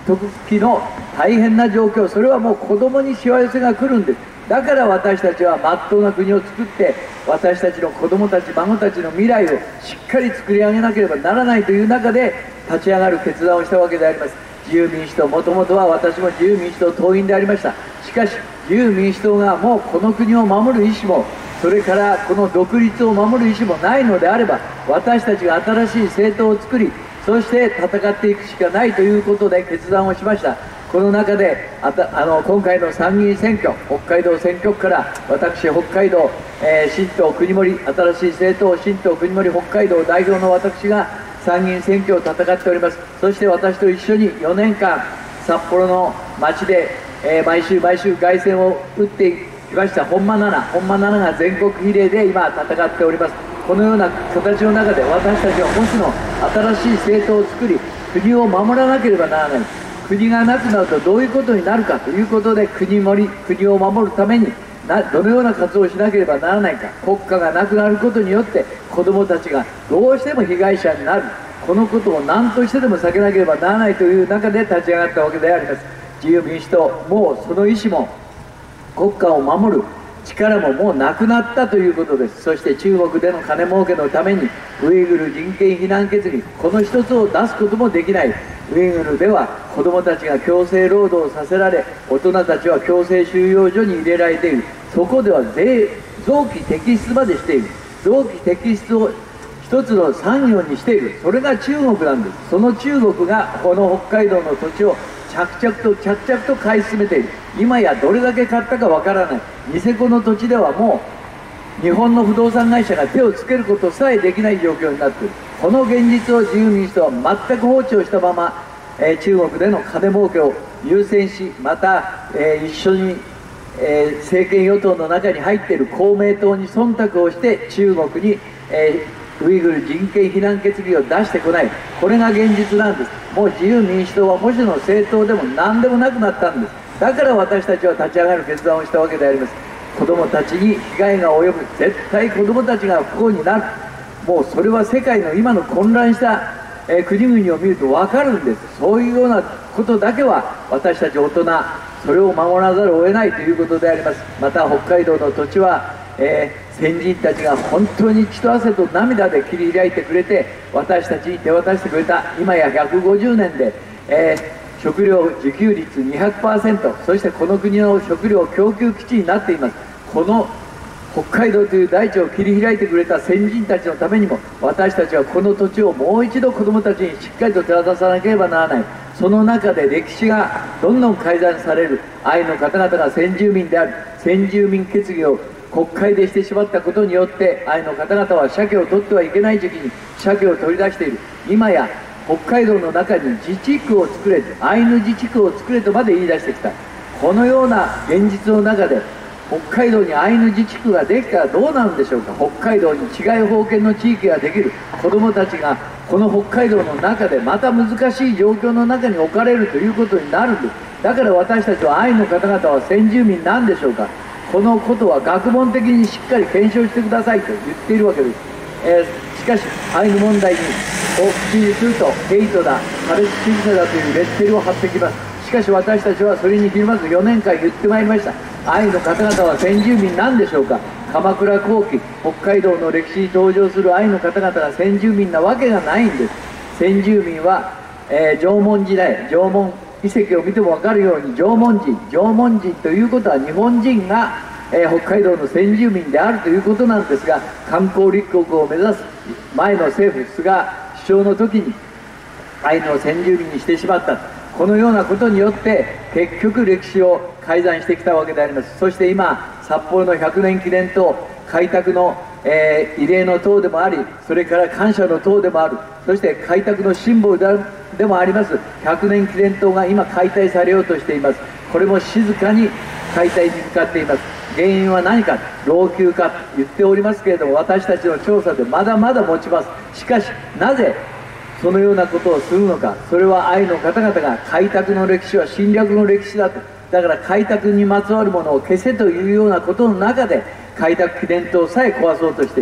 時の大変な状況、それはもう子供にしわ寄せが来るんです。だから私たちはまっとうな国を作って、私たちの子供たち孫たちの未来をしっかり作り上げなければならないという中で立ち上がる決断をしたわけであります。自由民主党、もともとは私も自由民主党党員でありました。しかし自由民主党がもうこの国を守る意思も、それからこの独立を守る意思もないのであれば、私たちが新しい政党を作り、そして戦っていくしかないということで決断をしました。この中であたあの今回の参議院選挙、北海道選挙区から私、北海道、えー、新党国盛、新しい政党新党国盛北海道代表の私が参議院選挙を戦っております。そして私と一緒によねんかん札幌の町で、えー、毎週毎週凱旋を打ってきました本間奈々本間奈々が全国比例で今戦っております。このような形の中で私たちはもしの新しい政党を作り、国を守らなければならない。国がなくなるとどういうことになるかということで、国盛国を守るためになどのような活動をしなければならないか。国家がなくなることによって子どもたちがどうしても被害者になる、このことを何としてでも避けなければならないという中で立ち上がったわけであります。自由民主党、もうその意思も国家を守る力ももうなくなったということです。そして中国での金儲けのためにウイグル人権非難決議、この一つを出すこともできない。ウイグルでは子どもたちが強制労働させられ、大人たちは強制収容所に入れられている。そこでは税臓器摘出までしている。臓器摘出を一つの産業にしている。それが中国なんです。その中国がこの北海道の土地を着々と着々と買い進めている。今やどれだけ買ったかわからない。ニセコの土地ではもう日本の不動産会社が手をつけることさえできない状況になっている。この現実を自由民主党は全く放置をしたまま、えー、中国での金儲けを優先し、また、えー、一緒に、えー、政権与党の中に入っている公明党に忖度をして中国に、えー、ウイグル人権非難決議を出してこない。これが現実なんです。もう自由民主党は保守の政党でも何でもなくなったんです。だから私たちは立ち上がる決断をしたわけであります。子どもたちに被害が及ぶ、絶対子どもたちが不幸になる。もうそれは世界の今の混乱した、えー、国々を見ると分かるんです。そういうようなことだけは私たち大人、それを守らざるを得ないということであります。また北海道の土地は、えー、先人たちが本当に血と汗と涙で切り開いてくれて、私たちに手渡してくれた。今やひゃくごじゅうねんで、えー、食料自給率 にひゃくパーセント、 そしてこの国の食料供給基地になっています。この北海道という大地を切り開いてくれた先人たちのためにも、私たちはこの土地をもう一度子どもたちにしっかりと手渡さなければならない。その中で歴史がどんどん改ざんされる。アイヌの方々が先住民である先住民決議を国会でしてしまったことによって、アイヌの方々は鮭を取ってはいけない時期に鮭を取り出している。今や北海道の中に自治区を作れ、アイヌ自治区を作れとまで言い出してきた。このような現実の中で北海道にアイヌ自治区ができたらどうなるんでしょうか。北海道に治外法権の地域ができる。子どもたちがこの北海道の中でまた難しい状況の中に置かれるということになるんです。だから私たちはアイヌの方々は先住民なんでしょうか。このことは学問的にしっかり検証してくださいと言っているわけです。えー、しかしアイヌ問題にを口にするとヘイトだ、差別主義者だというレッテルを貼ってきます。しかし私たちはそれにひるまずよねんかん言ってまいりました。アイヌの方々は先住民なんでしょうか。鎌倉後期北海道の歴史に登場するアイヌの方々が先住民なわけがないんです。先住民は、えー、縄文時代、縄文遺跡を見ても分かるように縄文人縄文人ということは日本人が、えー、北海道の先住民であるということなんですが、観光立国を目指す前の政府菅首相の時にアイヌを先住民にしてしまった。このようなことによって結局歴史を改ざんしてきたわけであります。そして今札幌のひゃくねん記念塔、開拓の、えー、慰霊の塔でもあり、それから感謝の塔でもある、そして開拓のシンボルでもありますひゃくねん記念塔が今解体されようとしています。これも静かに解体に向かっています。原因は何か、老朽化と言っておりますけれども、私たちの調査でまだまだ持ちます。しかしなぜそのようなことをするのか。それはアイヌの方々が開拓の歴史は侵略の歴史だと、だから開拓にまつわるものを消せというようなことの中で開拓記念塔さえ壊そうとしている。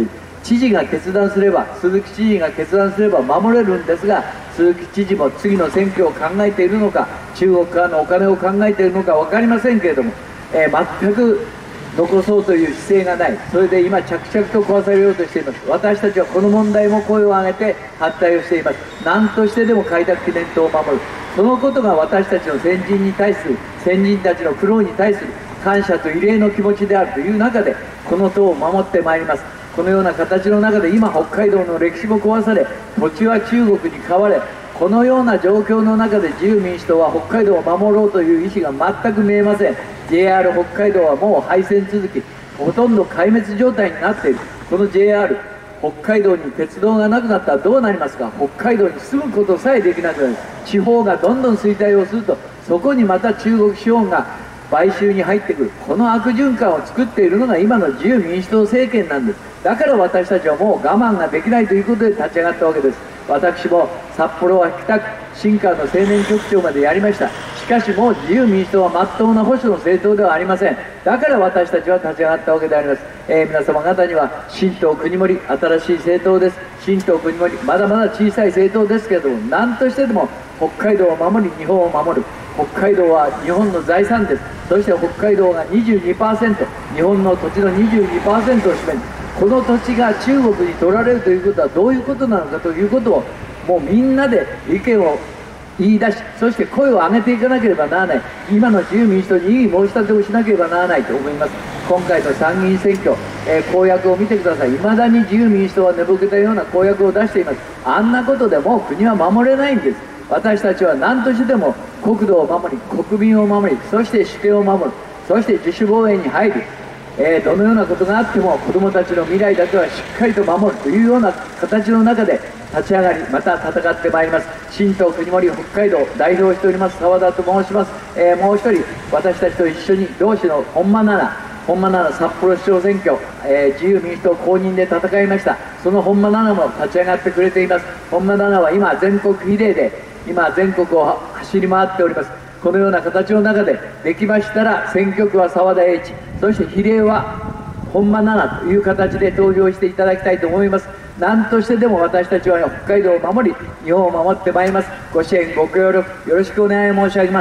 知事が決断すれば、鈴木知事が決断すれば守れるんですが、鈴木知事も次の選挙を考えているのか、中国からのお金を考えているのか分かりませんけれども、えー、全く残そうという姿勢がない、それで今、着々と壊されようとしています。私たちはこの問題も声を上げて反対をしています。何としてでも開拓記念塔を守る、そのことが私たちの先人に対する、先人たちの苦労に対する感謝と慰霊の気持ちであるという中で、この塔を守ってまいります。このような形の中で今、北海道の歴史も壊され、土地は中国に買われ、このような状況の中で自由民主党は北海道を守ろうという意思が全く見えません。 ジェイアール 北海道はもう廃線続き、ほとんど壊滅状態になっている。この ジェイアール 北海道に鉄道がなくなったらどうなりますか。北海道に住むことさえできなくなる。地方がどんどん衰退をすると、そこにまた中国資本が買収に入ってくる。この悪循環を作っているのが今の自由民主党政権なんです。だから私たちはもう我慢ができないということで立ち上がったわけです。私も札幌は北区新川の青年局長までやりました。しかしもう自由民主党はまっとうな保守の政党ではありません。だから私たちは立ち上がったわけであります。えー、皆様方には新党国盛、新しい政党です。新党国盛、まだまだ小さい政党ですけれども、何としてでも北海道を守り、日本を守る。北海道は日本の財産です。そして北海道が にじゅうにパーセント、日本の土地の にじゅうにパーセント を占める。この土地が中国に取られるということはどういうことなのかということを、もうみんなで意見を言い出し、そして声を上げていかなければならない。今の自由民主党に異議申し立てをしなければならないと思います。今回の参議院選挙、えー、公約を見てください。いまだに自由民主党は寝ぼけたような公約を出しています。あんなことでもう国は守れないんです。私たちは何としてでも国土を守り、国民を守り、そして主権を守る、そして自主防衛に入る。えー、どのようなことがあっても子どもたちの未来だけはしっかりと守るというような形の中で立ち上がり、また戦ってまいります。新党国盛北海道代表しております澤田と申します。えー、もう一人私たちと一緒に同志の本間奈々本間奈々札幌市長選挙、えー、自由民主党公認で戦いました。その本間奈々も立ち上がってくれています。本間奈々は今全国比例で今全国を走り回っております。このような形の中でできましたら選挙区は澤田栄一、そして比例は本間奈々という形で投票していただきたいと思います。何としてでも私たちは北海道を守り、日本を守ってまいります。ご支援ご協力よろしくお願い申し上げます。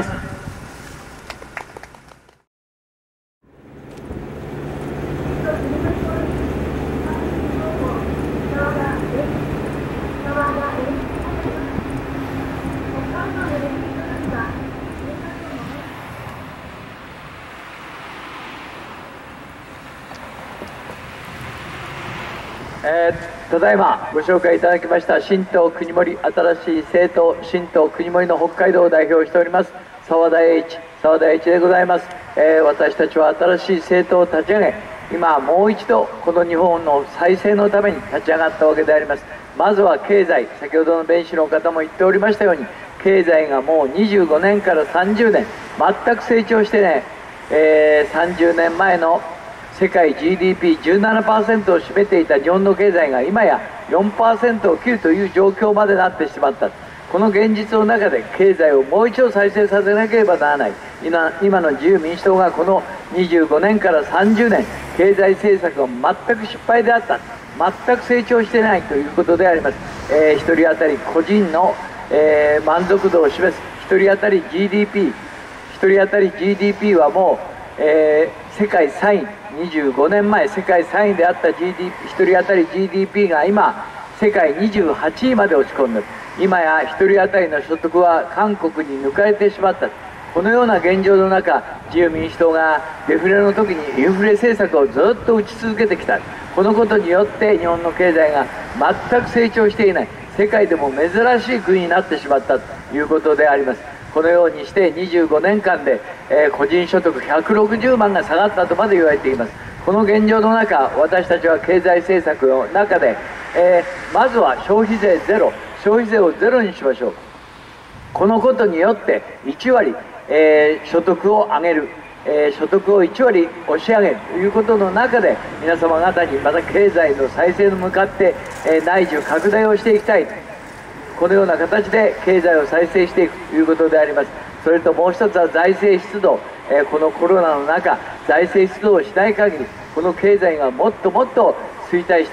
えー、ただいまご紹介いただきました新党国盛、新しい政党新党国盛の北海道を代表しております澤田栄一澤田栄一でございます。えー、私たちは新しい政党を立ち上げ、今もう一度この日本の再生のために立ち上がったわけであります。まずは経済、先ほどの弁士の方も言っておりましたように、経済がもうにじゅうごねんからさんじゅうねん全く成長してね、えー、さんじゅうねんまえの世界 ジーディーピーじゅうななパーセント を占めていた日本の経済が今や よんパーセント を切るという状況までなってしまった。この現実の中で経済をもう一度再生させなければならない。今、今の自由民主党がこのにじゅうごねんからさんじゅうねん経済政策が全く失敗であった、全く成長していないということであります。えー、ひとり当たり個人の、えー、満足度を示すひとり当たり ジーディーピー ひとり当たり ジーディーピー はもう、えー、世界さんい、にじゅうごねんまえ世界さんいであった ジーディーピー ひとり当たり ジーディーピー が今世界にじゅうはちいまで落ち込んでいる。今やひとり当たりの所得は韓国に抜かれてしまった。このような現状の中、自由民主党がデフレの時にインフレ政策をずっと打ち続けてきた。このことによって日本の経済が全く成長していない、世界でも珍しい国になってしまったということであります。このようにしてにじゅうごねんかんで、えー、個人所得ひゃくろくじゅうまんが下がったとまで言われています。この現状の中、私たちは経済政策の中で、えー、まずは消費税ゼロ、消費税をゼロにしましょう。このことによっていちわり、えー、所得を上げる、えー、所得をいちわり押し上げるということの中で、皆様方にまた経済の再生に向かって、えー、内需拡大をしていきたい、このような形で経済を再生していくということであります。それともう一つは財政出動、えー、このコロナの中財政出動をしない限りこの経済がもっともっと衰退して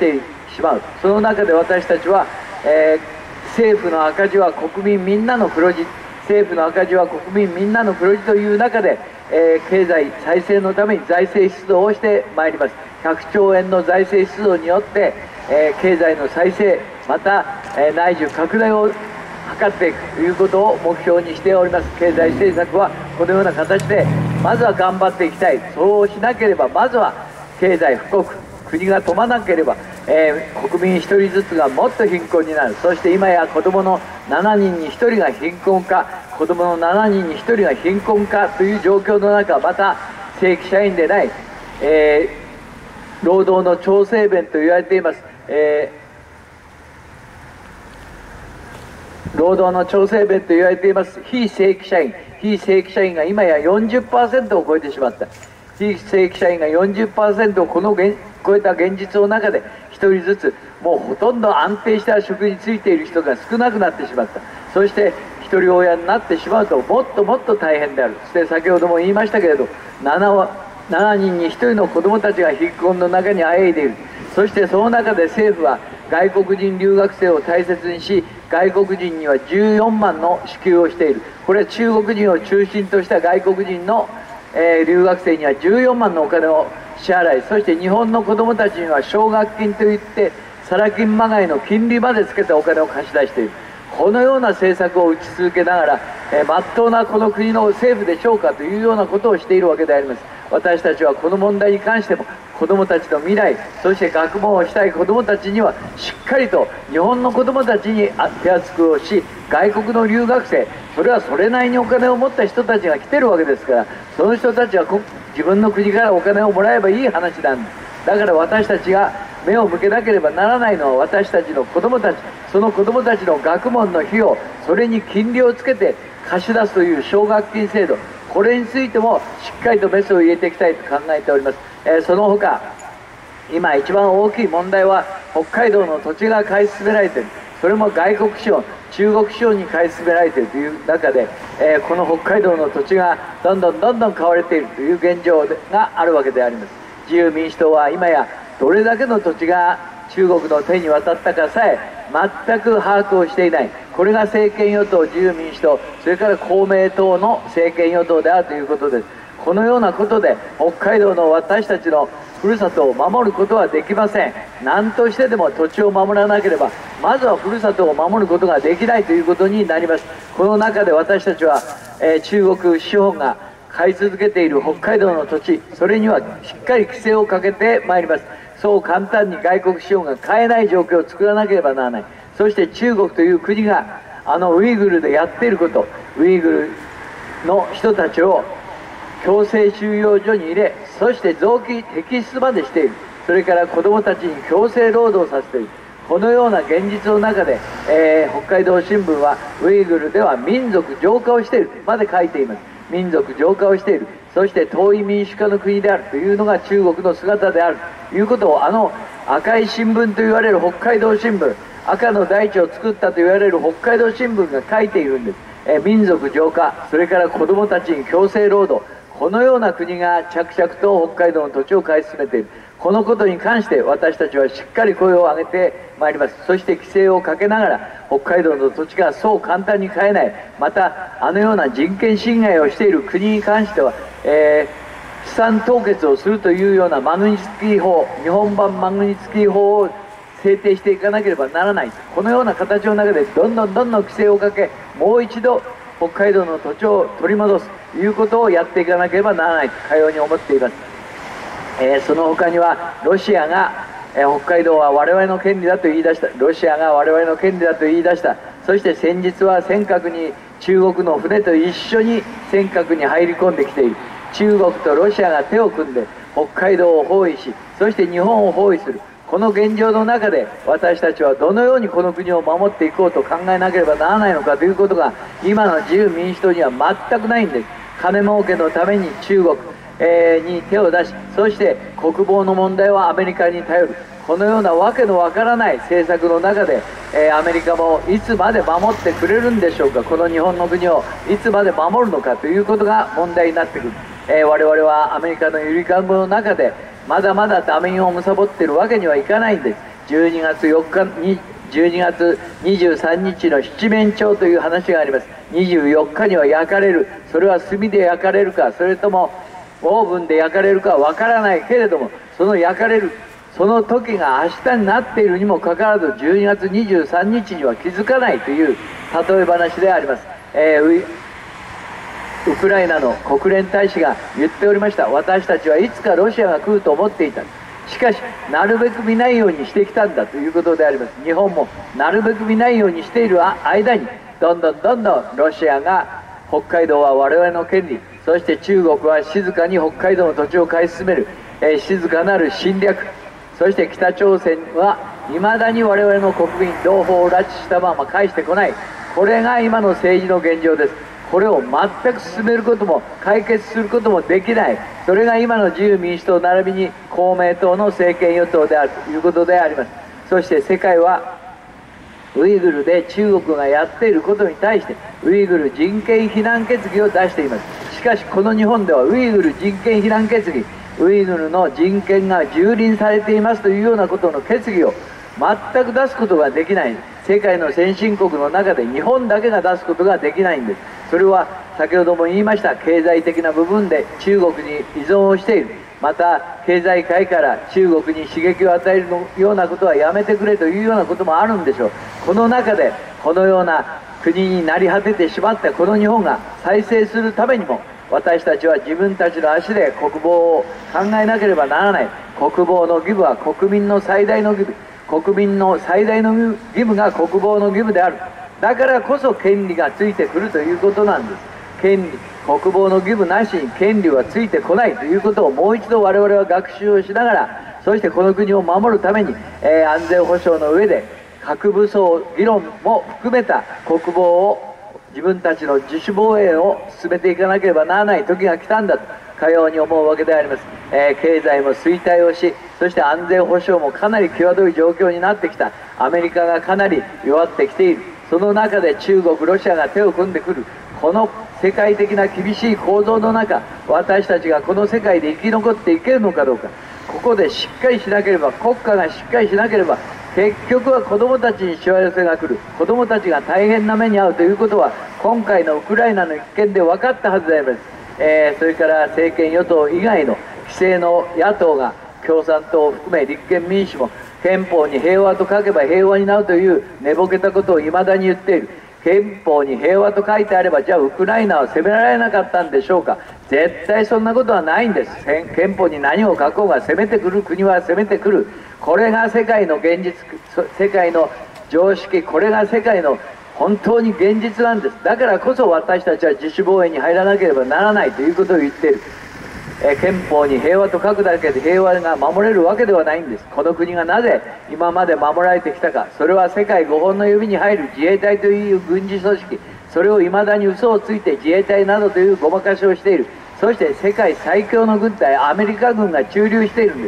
しまう。その中で私たちは、えー、政府の赤字は国民みんなの黒字、政府の赤字は国民みんなの黒字という中で、えー、経済再生のために財政出動をしてまいります。ひゃくちょうえんの財政出動によって、えー、経済の再生、また、えー、内需拡大を図っていくということを目標にしております。経済政策はこのような形でまずは頑張っていきたい。そうしなければまずは経済富国、国が富まなければ、えー、国民ひとりずつがもっと貧困になる。そして今や子どものしちにんにひとりが貧困化、子どものしちにんにひとりが貧困化という状況の中、また正規社員でない、えー、労働の調整弁と言われています、えー、労働の調整弁と言われています非正規社員、非正規社員が今や よんじゅっパーセント を超えてしまった。非正規社員が よんじゅっパーセント をこの超えた現実の中でひとりずつもうほとんど安定した職に就いている人が少なくなってしまった。そしてひとり親になってしまうともっともっと大変である。そして先ほども言いましたけれど 7, 7人にひとりの子どもたちが貧困の中にあえいでいる。そしてその中で政府は外国人留学生を大切にし、外国人にはじゅうよんまんの支給をしている。これは中国人を中心とした外国人の、えー、留学生にはじゅうよんまんのお金を支払い、そして日本の子どもたちには奨学金といってサラ金まがいの金利までつけたお金を貸し出している。このような政策を打ち続けながら、えー、真っ当なこの国の政府でしょうかというようなことをしているわけであります。私たちはこの問題に関しても子どもたちの未来、そして学問をしたい子どもたちにはしっかりと日本の子どもたちに手厚くをし、外国の留学生、それはそれなりにお金を持った人たちが来てるわけですから、その人たちは自分の国からお金をもらえばいい話なんです。だから私たちが目を向けなければならないのは私たちの子どもたち、その子どもたちの学問の費用、それに金利をつけて貸し出すという奨学金制度、これについてもしっかりとメスを入れていきたいと考えております。えー、その他今一番大きい問題は北海道の土地が買い進められている。それも外国資本、中国資本に買い進められているという中で、えー、この北海道の土地がどんどんどんどん買われているという現状があるわけであります。自由民主党は今やどれだけの土地が中国の手に渡ったかさえ全く把握をしていない。これが政権与党自由民主党、それから公明党の政権与党であるということです。このようなことで北海道の私たちのふるさとを守ることはできません。何としてでも土地を守らなければまずはふるさとを守ることができないということになります。この中で私たちは、えー、中国資本が買い続けている北海道の土地、それにはしっかり規制をかけてまいります。そう簡単に外国資本が買えない状況を作らなければならない。そして中国という国があのウイグルでやっていること、ウイグルの人たちを強制収容所に入れ、そして臓器摘出までしている。それから子どもたちに強制労働させている。このような現実の中で、えー、北海道新聞はウイグルでは民族浄化をしているまで書いています。民族浄化をしている、そして遠い民主化の国であるというのが中国の姿であるということを、あの赤い新聞と言われる北海道新聞、赤の大地を作ったと言われる北海道新聞が書いているんです。えー、民族浄化、それから子どもたちに強制労働、このような国が着々と北海道の土地を買い進めている。このことに関して私たちはしっかり声を上げてまいります。そして規制をかけながら北海道の土地がそう簡単に買えない、またあのような人権侵害をしている国に関しては、えー、資産凍結をするというようなマグニツキー法、日本版マグニツキー法を制定していかなければならない。このような形の中でどんどんどんどん規制をかけ、もう一度北海道の土地を取り戻すということをやっていかなければならないとかように思っています。えー、その他にはロシアが、えー、北海道は我々の権利だと言い出した。ロシアが我々の権利だと言い出した。そして先日は尖閣に中国の船と一緒に尖閣に入り込んできている。中国とロシアが手を組んで北海道を包囲し、そして日本を包囲する。この現状の中で私たちはどのようにこの国を守っていこうと考えなければならないのかということが今の自由民主党には全くないんです。金儲けのために中国、えー、に手を出し、そして国防の問題はアメリカに頼る。このようなわけのわからない政策の中で、えー、アメリカもいつまで守ってくれるんでしょうか。この日本の国をいつまで守るのかということが問題になってくる。えー、我々はアメリカのゆりかごの中でまだまだダメを貪っているわけにはいかないんです。 じゅうにがつよっかにじゅうにがつにじゅうさんにちの七面鳥という話があります。にじゅうよっかには焼かれる。それは炭で焼かれるか、それともオーブンで焼かれるかはわからないけれども、その焼かれるその時が明日になっているにもかかわらず、じゅうにがつにじゅうさんにちには気づかないという例え話であります。えー、ウ, ウクライナの国連大使が言っておりました。私たちはいつかロシアが来ると思っていた。しかしなるべく見ないようにしてきたんだということであります。日本もなるべく見ないようにしている間に、どんどんどんどんロシアが北海道は我々の権利、そして中国は静かに北海道の土地を買い進める、えー、静かなる侵略、そして北朝鮮はいまだに我々の国民同胞を拉致したまま返してこない。これが今の政治の現状です。これを全く進めることも解決することもできない。それが今の自由民主党並びに公明党の政権与党であるということであります。そして世界はウイグルで中国がやっていることに対してウイグル人権非難決議を出しています。しかしこの日本ではウイグル人権非難決議、ウイグルの人権が蹂躙されていますというようなことの決議を全く出すことができない。世界の先進国の中で日本だけが出すことができないんです。それは先ほども言いました、経済的な部分で中国に依存をしている。また経済界から中国に刺激を与えるようなことはやめてくれというようなこともあるんでしょう。この中でこのような国になり果ててしまったこの日本が再生するためにも、私たちは自分たちの足で国防を考えなければならない。国防の義務は国民の最大の義務、国民の最大の義務が国防の義務である。だからこそ権利がついてくるということなんです。権利、国防の義務なしに権利はついてこないということをもう一度我々は学習をしながら、そしてこの国を守るために、えー、安全保障の上で核武装議論も含めた国防を、自分たちの自主防衛を進めていかなければならない時が来たんだとかように思うわけであります。えー、経済も衰退をし、そして安全保障もかなり際どい状況になってきた。アメリカがかなり弱ってきている。その中で中国、ロシアが手を組んでくる。この世界的な厳しい構造の中、私たちがこの世界で生き残っていけるのかどうか、ここでしっかりしなければ、国家がしっかりしなければ、結局は子どもたちにしわ寄せが来る。子どもたちが大変な目に遭うということは、今回のウクライナの一件で分かったはずであります。えー、それから政権与党以外の既成の野党が、共産党を含め立憲民主も憲法に平和と書けば平和になるという寝ぼけたことをいまだに言っている。憲法に平和と書いてあれば、じゃあウクライナは攻められなかったんでしょうか。絶対そんなことはないんです。憲法に何を書こうが攻めてくる国は攻めてくる。これが世界の現実、世界の常識、これが世界の本当に現実なんです。だからこそ私たちは自主防衛に入らなければならないということを言っている。え憲法に平和と書くだけで平和が守れるわけではないんです。この国がなぜ今まで守られてきたか、それは世界ごほんの指に入る自衛隊という軍事組織、それをいまだに嘘をついて自衛隊などというごまかしをしている。そして世界最強の軍隊アメリカ軍が駐留しているんです。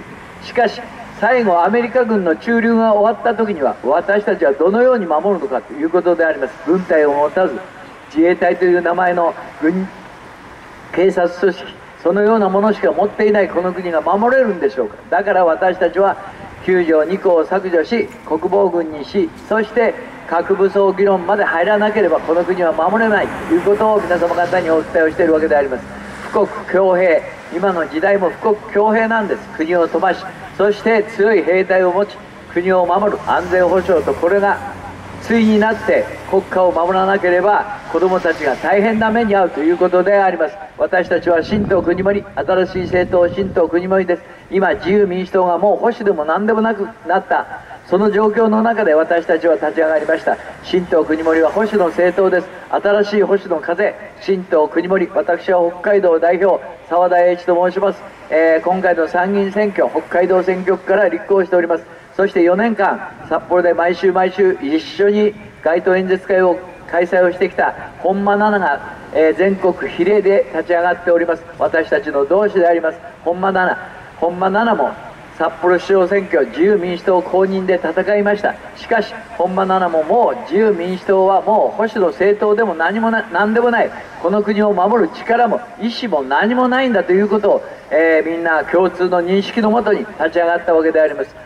しかし最後アメリカ軍の駐留が終わった時には、私たちはどのように守るのかということであります。軍隊を持たず自衛隊という名前の軍警察組織、そのようなものしか持っていないこの国が守れるんでしょうか。だから私たちはきゅう条に項を削除し、国防軍にし、そして核武装議論まで入らなければこの国は守れないということを皆様方にお伝えをしているわけであります。富国強兵、今の時代も富国強兵なんです。国を飛ばし、そして強い兵隊を持ち国を守る安全保障と、これが対になって国家を守らなければ子どもたちが大変な目に遭うということであります。私たちは新党くにもり、新しい政党新党くにもりです。今自由民主党がもう保守でも何でもなくなったその状況の中で私たちは立ち上がりました。新党くにもりは保守の政党です。新しい保守の風、新党くにもり、私は北海道代表澤田栄一と申します。えー、今回の参議院選挙、北海道選挙区から立候補しております。そしてよねんかん札幌で毎週毎週一緒に街頭演説会を開催をしてきた本間奈々が、えー、全国比例で立ち上がっております。私たちの同志であります本間奈々本間奈々も札幌市長選挙自由民主党公認で戦いました。しかし本間奈々ももう自由民主党はもう保守の政党でも何もな何でもない、この国を守る力も意思も何もないんだということを、えー、みんな共通の認識のもとに立ち上がったわけであります。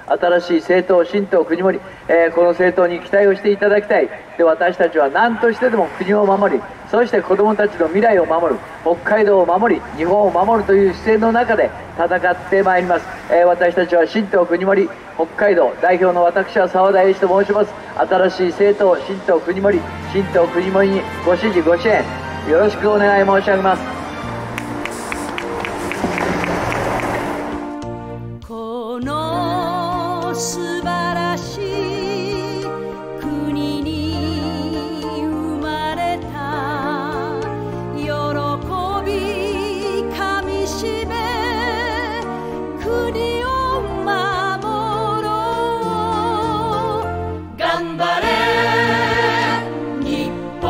新しい政党、新党国盛、えー、この政党に期待をしていただきたい。で、私たちは何としてでも国を守り、そして子どもたちの未来を守る、北海道を守り、日本を守るという姿勢の中で戦ってまいります。えー、私たちは新党国盛、北海道代表の私は澤田英史と申します。新しい政党、新党国盛、新党国盛にご支持、ご支援、よろしくお願い申し上げます。 この素晴らしい国に生まれた喜びかみしめ国を守ろう。頑張れ日本、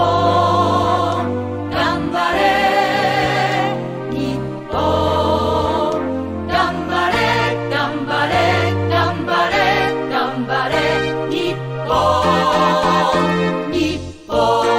頑張れ日本、頑張れ頑張れ頑張れ頑張れ日本、日本。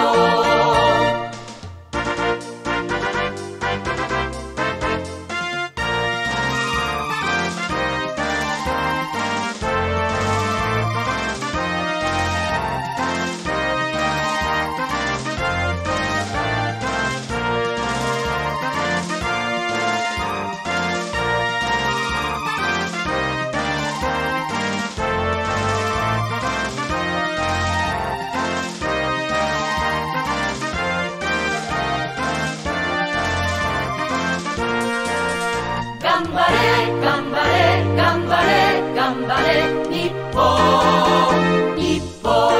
頑張れ頑張れ頑張れ頑張れ日本、日本。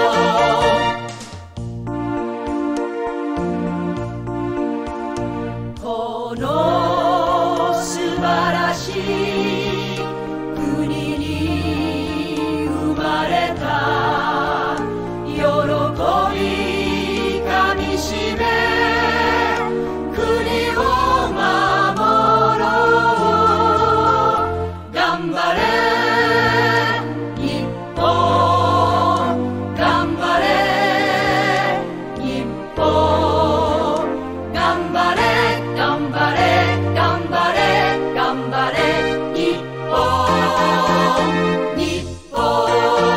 この素晴らしい国に生まれた喜びかみしめ国を守ろう。頑張れ日本、頑張れ日本、頑張れ頑張れ頑張れ頑張れ日本、日本。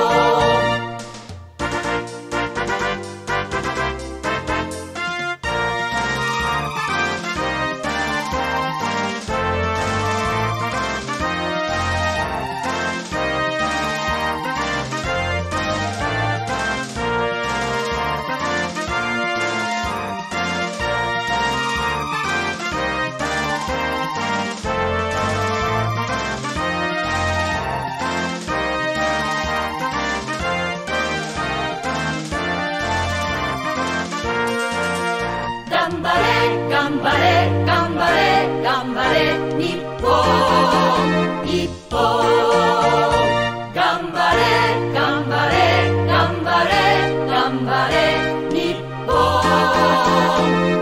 頑張れ頑張れ頑張れ頑張れ日本、日本。頑張れ頑張れ頑張れ頑張れ日本。